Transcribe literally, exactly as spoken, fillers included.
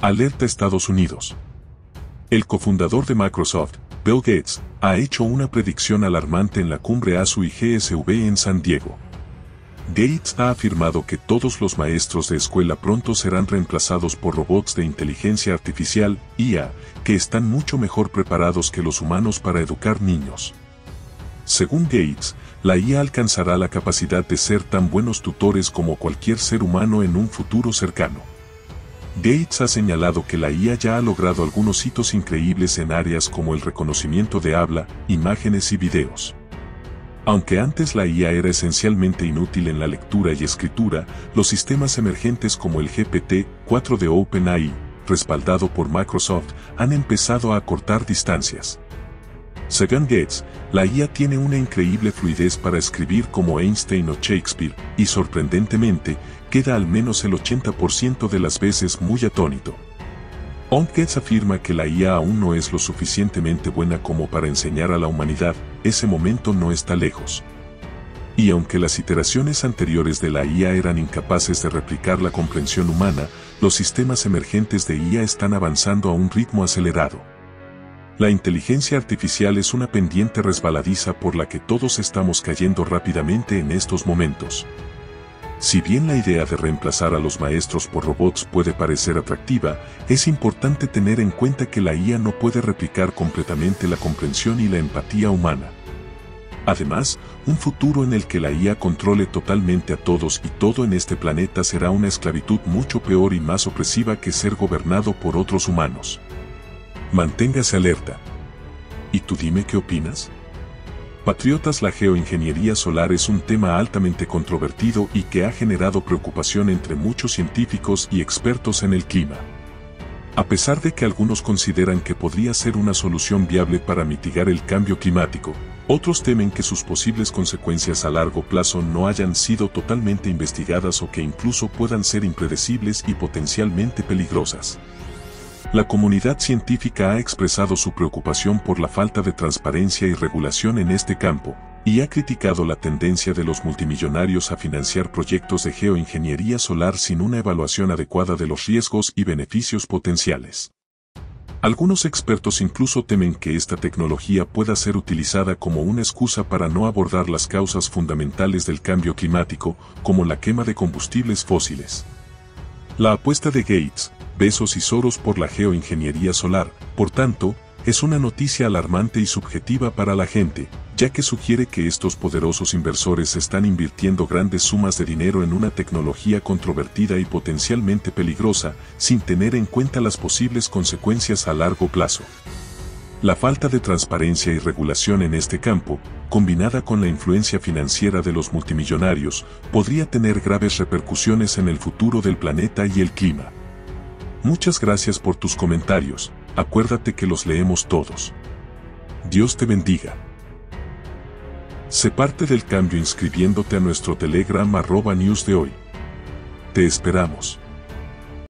Alerta Estados Unidos. El cofundador de Microsoft, Bill Gates, ha hecho una predicción alarmante en la cumbre A S U y G S V en San Diego. Gates ha afirmado que todos los maestros de escuela pronto serán reemplazados por robots de inteligencia artificial, I A, que están mucho mejor preparados que los humanos para educar niños. Según Gates, la I A alcanzará la capacidad de ser tan buenos tutores como cualquier ser humano en un futuro cercano. Gates ha señalado que la I A ya ha logrado algunos hitos increíbles en áreas como el reconocimiento de habla, imágenes y videos. Aunque antes la I A era esencialmente inútil en la lectura y escritura, los sistemas emergentes como el G P T cuatro de OpenAI, respaldado por Microsoft, han empezado a acortar distancias. Según Gates, la I A tiene una increíble fluidez para escribir como Einstein o Shakespeare, y sorprendentemente, queda al menos el ochenta por ciento de las veces muy atónito. Aunque Gates afirma que la I A aún no es lo suficientemente buena como para enseñar a la humanidad, ese momento no está lejos. Y aunque las iteraciones anteriores de la I A eran incapaces de replicar la comprensión humana, los sistemas emergentes de I A están avanzando a un ritmo acelerado. La inteligencia artificial es una pendiente resbaladiza por la que todos estamos cayendo rápidamente en estos momentos. Si bien la idea de reemplazar a los maestros por robots puede parecer atractiva, es importante tener en cuenta que la I A no puede replicar completamente la comprensión y la empatía humana. Además, un futuro en el que la I A controle totalmente a todos y todo en este planeta será una esclavitud mucho peor y más opresiva que ser gobernado por otros humanos. Manténgase alerta. ¿Y tú dime qué opinas? Patriotas, la geoingeniería solar es un tema altamente controvertido y que ha generado preocupación entre muchos científicos y expertos en el clima. A pesar de que algunos consideran que podría ser una solución viable para mitigar el cambio climático, otros temen que sus posibles consecuencias a largo plazo no hayan sido totalmente investigadas o que incluso puedan ser impredecibles y potencialmente peligrosas. La comunidad científica ha expresado su preocupación por la falta de transparencia y regulación en este campo, y ha criticado la tendencia de los multimillonarios a financiar proyectos de geoingeniería solar sin una evaluación adecuada de los riesgos y beneficios potenciales. Algunos expertos incluso temen que esta tecnología pueda ser utilizada como una excusa para no abordar las causas fundamentales del cambio climático, como la quema de combustibles fósiles. La apuesta de Gates, Bezos y Soros por la geoingeniería solar, por tanto, es una noticia alarmante y subjetiva para la gente, ya que sugiere que estos poderosos inversores están invirtiendo grandes sumas de dinero en una tecnología controvertida y potencialmente peligrosa, sin tener en cuenta las posibles consecuencias a largo plazo. La falta de transparencia y regulación en este campo, combinada con la influencia financiera de los multimillonarios, podría tener graves repercusiones en el futuro del planeta y el clima. Muchas gracias por tus comentarios, acuérdate que los leemos todos. Dios te bendiga. Sé parte del cambio inscribiéndote a nuestro Telegram arroba news de hoy. Te esperamos.